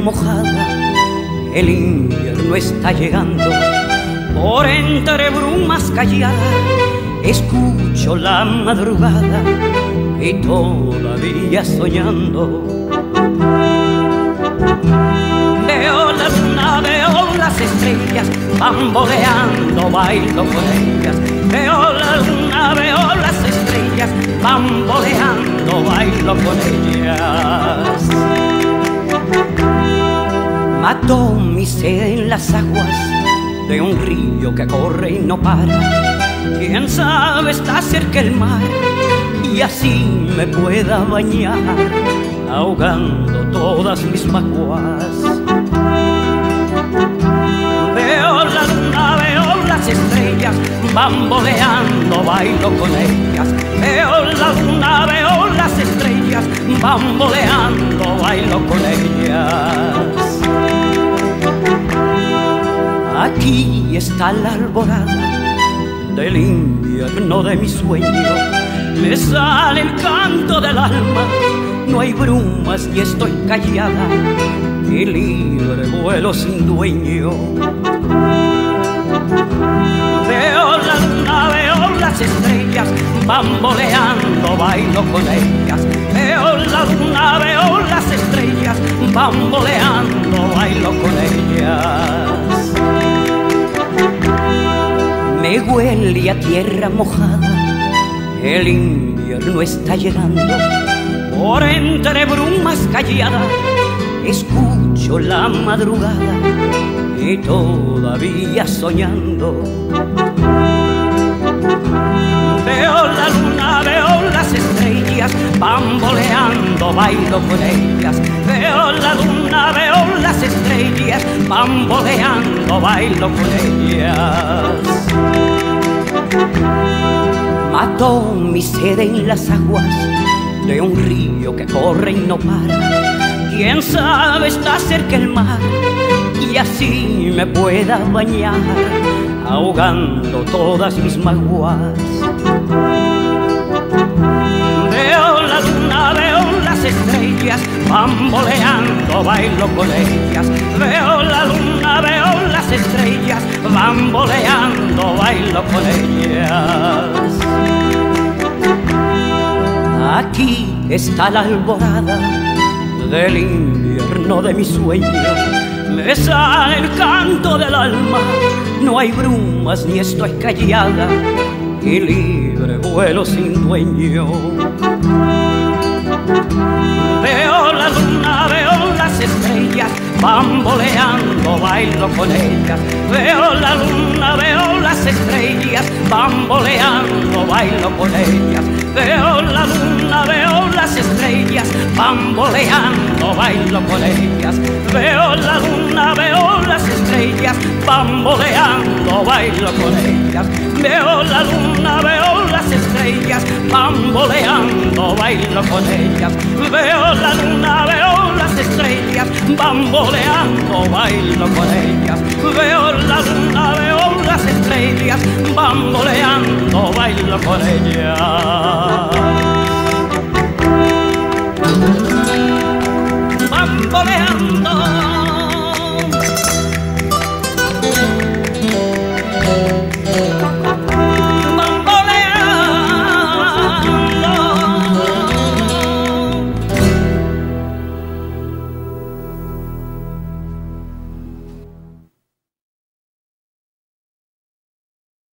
mojada, el invierno está llegando. Por entre brumas calladas escucho la madrugada y todavía soñando. Veo la luna, veo las estrellas, bamboleando, bailo con ellas. Veo la luna, veo las estrellas, bamboleando, bailo con ellas. Mato mi sed en las aguas de un río que corre y no para. Quién sabe, está cerca el mar y así me pueda bañar, ahogando todas mis maguas. Veo la luna, veo las estrellas, bamboleando, bailo con ellas. Veo la luna, veo las estrellas, bamboleando, bailo con ellas. Aquí está la alborada del invierno de mi sueño. Me sale el canto del alma, no hay brumas ni estoy callada, y libre vuelo sin dueño. Veo la luna, veo las estrellas, bamboleando, bailo con ellas. Veo la luna, veo las estrellas, bamboleando, bailo con ellas. Me huele a tierra mojada, el invierno está llegando. Por entre brumas calladas escucho la madrugada y todavía soñando. Veo la luna, veo las estrellas, bamboleando, bailo con ellas. Veo la luna, veo las estrellas, bamboleando, bailo con ellas. Mato mi sed en las aguas de un río que corre y no para. Quién sabe, está cerca el mar y así me pueda bañar, ahogando todas mis maguas. Veo la luna, veo las estrellas, bamboleando, bailo con ellas. Veo la luna, veo las estrellas, bamboleando, bailo con ellas. Aquí está la alborada del invierno de mi sueño. Me sale el canto del alma, no hay brumas ni estoy callada, y libre vuelo sin dueño. Veo la luna, veo las estrellas, bamboleando, bailo con ellas. Veo la luna, veo las estrellas, bamboleando, bailo con ellas. Veo la luna, veo las estrellas, bamboleando, bailo con ellas. Veo la luna, veo las estrellas, bamboleando, bailo con ellas. Veo la luna, veo las estrellas, bamboleando, bailo con ellas. Veo la luna, veo las estrellas, bamboleando, bailo con ellas. Veo la luna, veo las estrellas, bamboleando, bailo con ellas.